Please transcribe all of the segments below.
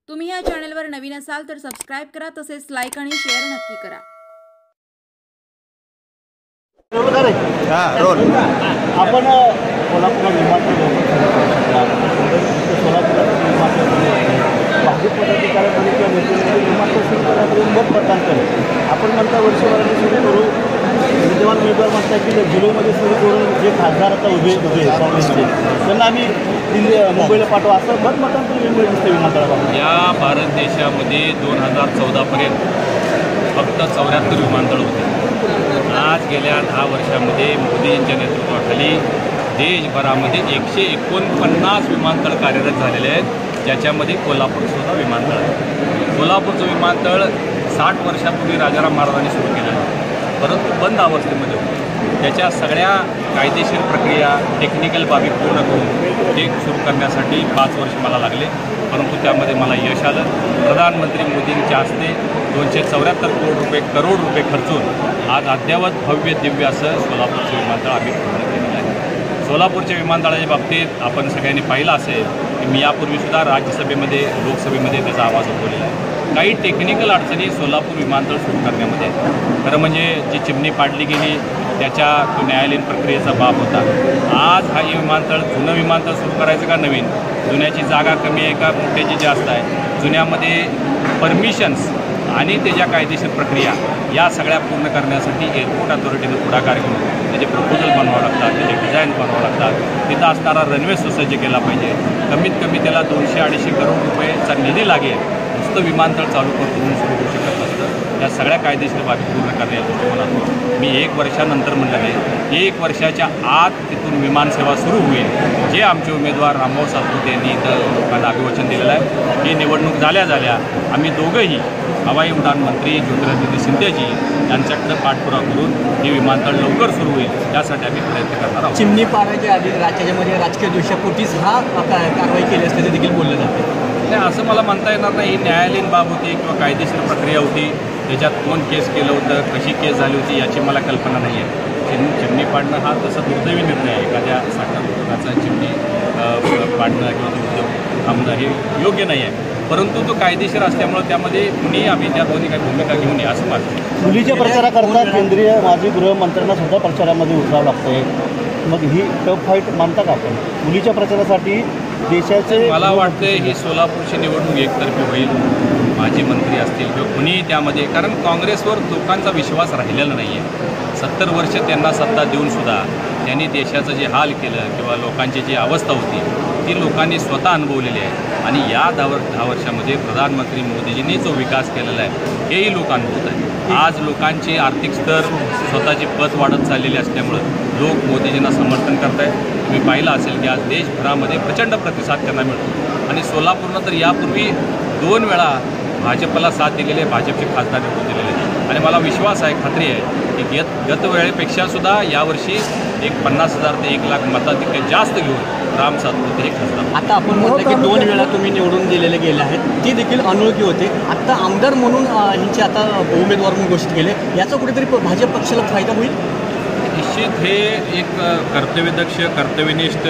तुम्ही या चॅनलवर नवीन असाल तर सबस्क्राइब करा, तसेच लाईक आणि शेअर नक्की करा। आपण कोल्हापूर भाजप पदाधिकाऱ्यांमध्ये किंवा नेत्यांमध्ये सुरू करण्यापर्यंत मत मतदान करेल। आपण म्हणता वर्षभराने सुरू करू, विद्यमान उमेदवार म्हणतात की जुलैमध्ये सुरू करून जे खासदार आता उभे काँग्रेसचे त्यांना आम्ही मुंबईला पाठवा, असं मत मतदान वेगवेगळे दिसतं विमानतळावर। या भारत देशामध्ये 2014पर्यंत फक्त 74 विमानतळ होते। आज गेल्या 10 वर्षामध्ये मोदींच्या नेतृत्वाखाली देशभरामध्ये 149 विमानतळ कार्यरत झालेले आहेत, ज्याच्यामध्ये कोल्हापूरसुद्धा विमानतळ आहे। कोल्हापूरचं विमानतळ 60 वर्षापूर्वी राजाराम महाराजांनी सुरू केलं आहे, परंतु बंद अवस्थेमध्ये होतं। त्याच्या सगळ्या कायदेशीर प्रक्रिया टेक्निकल बाबी पूर्ण करून ते सुरू करण्यासाठी 5 वर्ष मला लागले, परंतु त्यामध्ये मला यश आलं। प्रधानमंत्री मोदींच्या हस्ते 274 करोड रुपये खर्चून आज अद्ययावत भव्य दिव्य असं सोलापूरचं विमानतळ आम्ही पूर्ण केलेलं आहे। सोलापूरच्या विमानतळाच्या बाबतीत आपण सगळ्यांनी पाहिलं असेल की मी यापूर्वीसुद्धा राज्यसभेमध्ये लोकसभेमध्ये त्याचा आवाज उठवलेला आहे। काही टेक्निकल अडचणी सोलापूर विमानतळ सुरू करण्यामध्ये, खरं म्हणजे जी चिमणी पाडली गेली त्याच्या तो न्यायालयीन प्रक्रियेचा बाब होता। आज हा विमानतळ जुनं विमानतळ सुरू करायचं का नवीन, जुन्याची जागा कमी आहे का मोठ्याची जास्त आहे, जुन्यामध्ये परमिशन्स आणि त्याच्या कायदेशीर प्रक्रिया या सगळ्या पूर्ण करण्यासाठी एअरपोर्ट अथॉरिटीनं पुढाकार घेऊन त्याचे प्रपोजल बनवावं लागतात, त्याचे डिझाईन बनवावं लागतात, तिथं असणारा रनवे सुसज्ज केला पाहिजे। कमीत कमी त्याला 200-250 करोड रुपयेचा निधी लागेल, नुसतं विमानतळ चालू करून सुरू करू शकत नसतं। या सगळ्या कायदेशीर बाबी पूर्ण करण्या दृष्टिकोनातून मी 1 वर्षानंतर म्हणलं आहे, 1 वर्षाच्या आत तिथून विमानसेवा सुरू होईल, जे आमचे उमेदवार रामभाऊ सातपुते यांनी इथं लोकांना अभिवचन दिलेलं आहे। ही निवडणूक झाल्या आम्ही दोघंही हवाई उड्डाण मंत्री ज्योतिरादित्य सिंधियाजी यांच्याकडे पाठपुरावा करून हे विमानतळ लवकर सुरू होईल यासाठी आम्ही प्रयत्न करणार आहोत। चिमणी पाडायच्या आधी राज्यामध्ये राजकीय दृष्ट्यापोटीच हा कारवाई केली असल्याचं देखील बोललं जाते। नाही, असं मला म्हणता येणार नाही। ही न्यायालयीन बाब होती किंवा कायदेशीर प्रक्रिया होती, त्याच्यात कोण केस केलं होतं, कशी केस झाली होती याची मला कल्पना नाही आहे। चिमणी पाडणं हा तसा दुर्दैवी निर्णय आहे। एखाद्या साखर उद्योगाचा चिमणी पाडणं किंवा उद्योग थांबणं हे योग्य नाही आहे, परंतु तो कायदेशीर असल्यामुळे त्यामध्ये कुणी आम्ही त्या दोन्ही काही भूमिका घेऊ नये असं माझं। मुलीच्या प्रचाराकरता केंद्रीय माजी गृहमंत्र्यांना सुद्धा प्रचारामध्ये उतरावं लागतंय, मग ही टफ फाईट मानता का आपण? मुलीच्या प्रचारासाठी देशाचे मला वाटतं ही सोलापूरची निवडणूक एकतर्फी होईल, माजी मंत्री असतील किंवा कुणीही त्यामध्ये, कारण काँग्रेसवर लोकांचा विश्वास राहिलेला नाही आहे। 70 वर्ष त्यांना सत्ता देऊनसुद्धा त्यांनी देशाचं जे हाल केलं किंवा लोकांची जी अवस्था होती ती लोकांनी स्वतः अनुभवलेली आहे, आणि या 10 वर्षामध्ये प्रधानमंत्री मोदीजींनी जो विकास केलेला आहे हेही लोक अनुभवत आहे। आज लोकांची आर्थिक स्तर स्वतःची पत वाढत चाललेली असल्यामुळं लोक मोदीजींना समर्थन करत आहेत। तुम्ही पाहिलं असेल की आज देशभरामध्ये प्रचंड प्रतिसाद त्यांना मिळतो, आणि सोलापूरनं तर यापूर्वी 2 वेळा भाजपला साथ दिलेले भाजपचे खासदार निवडून दिलेले आहेत, आणि मला विश्वास आहे, खात्री आहे की गत वेळेपेक्षासुद्धा यावर्षी 50,000 ते 1,00,000 मताधिक्य जास्त घेऊन राम सातपुते हे खासदार। आता आपण म्हणतो की 2 वेळा तुम्ही निवडून दिलेले गेले आहेत, ती देखील अनोळखी होते, आता आमदार म्हणून यांचे आता उमेदवार म्हणून घोषित केले, याचा कुठेतरी भाजप पक्षाला फायदा होईल? निश्चित हे एक कर्तव्यदक्ष कर्तव्यनिष्ठ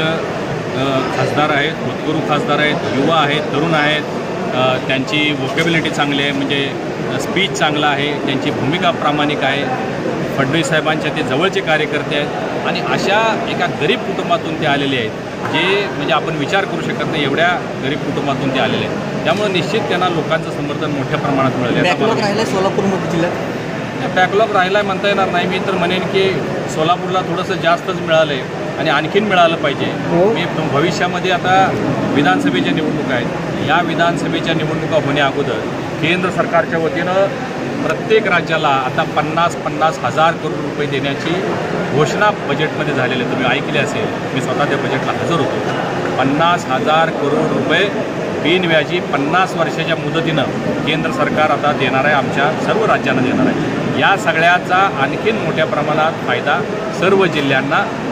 खासदार आहेत, भूतपूर्व खासदार आहेत, युवा आहेत, तरुण आहेत, त्यांची वोकॅबिलिटी चांगली आहे, म्हणजे स्पीच चांगला आहे, त्यांची भूमिका प्रामाणिक आहे, फडणवीस साहेबांच्या ते जवळचे कार्यकर्ते आहेत, आणि अशा एका गरीब कुटुंबातून ते आलेले आहेत, जे म्हणजे आपण विचार करू शकत नाही एवढ्या गरीब कुटुंबातून ते आलेले आहेत। त्यामुळे निश्चित त्यांना लोकांचं समर्थन मोठ्या प्रमाणात मिळालं आहे। बॅकलॉग राहिला सोलापूरमध्ये जिल्ह्यात? बॅकलॉग राहिला म्हणता येणार नाही, मी तर म्हणेन की सोलापूरला थोडंसं जास्तच मिळालं आहे आणि आणखीन मिळालं पाहिजे। मी भविष्यामध्ये आता विधानसभेच्या निवडणुका आहेत, या विधानसभेच्या निवडणुका होण्या अगोदर केंद्र सरकारच्या वतीनं प्रत्येक राज्याला आता 50-50 हजार करोड रुपये देण्याची घोषणा बजेटमध्ये झालेली आहे। तुम्ही ऐकले असेल, मी स्वतः त्या बजेटला हजर होतो। 50,000 करोड रुपये बिनव्याजी 50 वर्षाच्या मुदतीनं केंद्र सरकार आता देणार आहे, आमच्या सर्व राज्यांना देणार आहे। या सगळ्याचा आणखीन मोठ्या प्रमाणात फायदा सर्व जिल्ह्यांना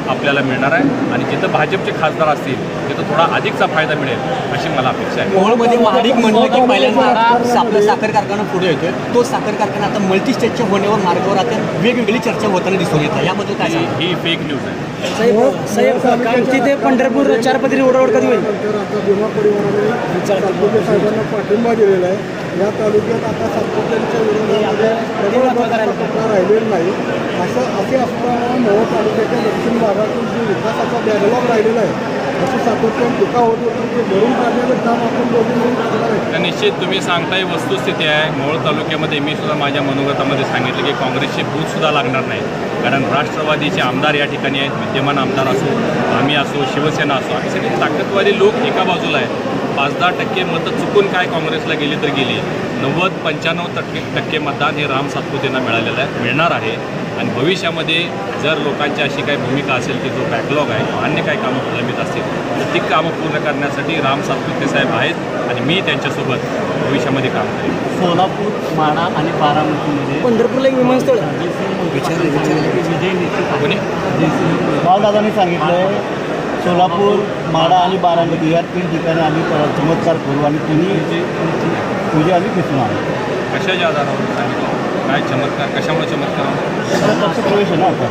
आपल्याला मिळणार आहे आणि जिथं भाजपचे खासदार असतील तिथं थोडा अधिकचा फायदा मिळेल अशी मला अपेक्षा आहे. मोहोळमध्ये महाडिक म्हणलं की पहिल्यांदा आपला साखर कारखाना पुढे येतोय. तो साखर कारखाना आता मल्टी स्टेटच्या होण्यावर मार्गावर आता वेगवेगळी चर्चा होताना दिसून येते. याबद्दल काय सांगा? ही फेक न्यूज आहे. साहेब तिथे पंढरपूर 4 पदरी रोड कधी होईल? तर आता भीमा परिवाराने सातपुते साहेबांना पाठिंबा दिलेला आहे. या तालुक्यात आता सातपुत्यांच्या विरोधात राहिलेलं नाही. असे असताना मोहोळ तालुक्याच्या दक्षिण भागातून जे विकासाचा बॅकलॉग राहिलेला आहे त्याची सातत्याने टीका होत होती. ते भरून काढण्याचं काम आपण दोघी मिळून करणार आहे. तर निश्चित तुम्ही सांगताय वस्तुस्थिती आहे. मोहोळ तालुक्यामध्ये मी सुद्धा माझ्या मनोगतामध्ये सांगितलं की काँग्रेसचे बूथसुद्धा लागणार नाही, कारण राष्ट्रवादीचे आमदार या ठिकाणी आहेत. विद्यमान आमदार असो, आम्ही असो, शिवसेना असो, आम्ही सगळे ताकदवादी लोक एका बाजूला आहेत. 5-10% मतं चुकून काय काँग्रेसला गेली तर गेली. 90-95% मतदान हे राम सातपुतेंना मिळालेलं आहे, मिळणार आहे. आणि भविष्यामध्ये जर लोकांची अशी काही भूमिका असेल की जो बॅकलॉग आहे किंवा अन्य काही कामं प्रलंबित असतील तर ती कामं पूर्ण करण्यासाठी राम सातपुते साहेब आहेत आणि मी त्यांच्यासोबत भविष्यामध्ये काम करेन. सोलापूर, माढा आणि बारामतीमध्ये पंढरपूरला एक विमानस्थळ विजय निश्चित कोणी बाळदादांनी सांगितलं सोलापूर, माढा आणि बारामती या 3 ठिकाणी आम्ही चमत्कार करू आणि तुम्ही पूजा आम्ही दिसून आणू. कशाच्या आधारावर सांगितलं? काय चमत्कार? कशामुळे चमत्कार? पक्ष प्रवेश आहे ना आता.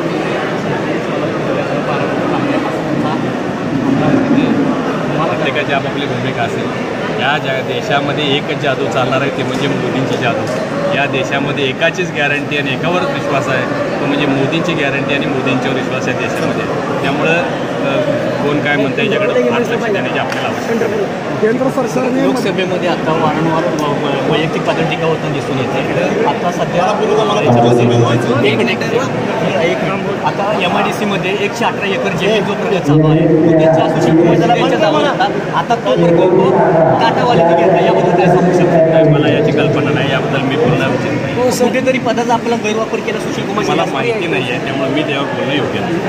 प्रत्येकाची आपापली भूमिका असेल. या देशामध्ये एकच जादू चालणार आहे, ते म्हणजे मोदींची जादू. या देशामध्ये एकाचीच गॅरंटी आणि एकावरच विश्वास आहे, तो म्हणजे मोदींची गॅरंटी आणि मोदींच्यावर विश्वास आहे देशामध्ये. त्यामुळं कोण काय म्हणतं याच्याकडे फार लक्ष देण्याची आपल्याला आवश्यकता आहे. केंद्र सरकारने लोकसभेमध्ये आता वारंवार वैयक्तिक पद्धत टीका होताना दिसून येते. आता सध्या आता MIDCमध्ये 118 एकर जमीन जो प्रकल्प चालू आहे त्यांच्या सुशील कुमार शिंदे यांच्या नावावर होता. आता तो प्रकल्प टाटावाल्याने घेतला. याबद्दल काय सांगू शकतो? मला याची कल्पना नाही, याबद्दल मी बोलणार उचित नाही. कुठेतरी पदाचा आपला गैरवापर केला सुशील कुमार मला शिंदे माहिती नाही आहे, त्यामुळे मी त्यावर बोलणं योग्य नाही.